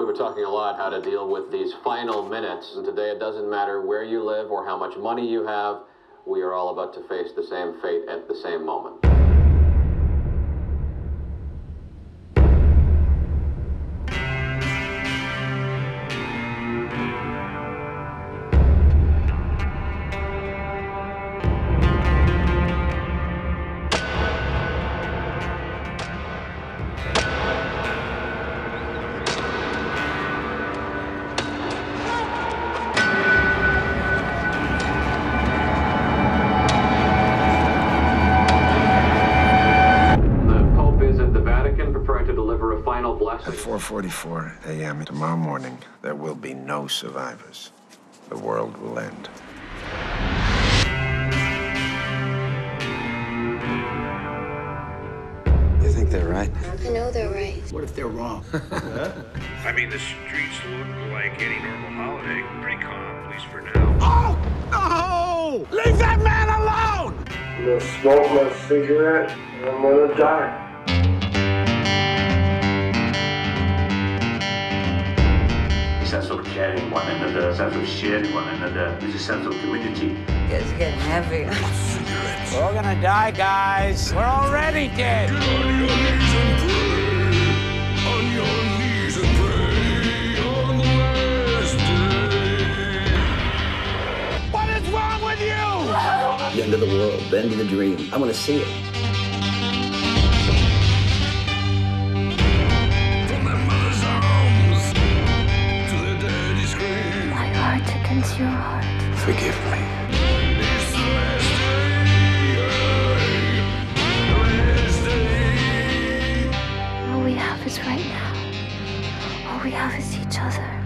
We've been talking a lot how to deal with these final minutes, and today it doesn't matter where you live or how much money you have. We are all about to face the same fate at the same moment. At 4:44 a.m. tomorrow morning, there will be no survivors. The world will end. You think they're right? I know they're right. What if they're wrong? I mean, the streets look like any normal holiday. Pretty calm, at least for now. Oh! No! Leave that man alone! I'm gonna smoke my cigarette and I'm gonna die. Sense of caring one another, sense of sharing one another. There's a sense of community. It's getting heavy. We're all gonna die, guys. We're already dead. Get on your knees and pray on the last day. What is wrong with you? The end of the world, the end of the dream. I want to see it. It's your heart. Forgive me. All we have is right now. All we have is each other.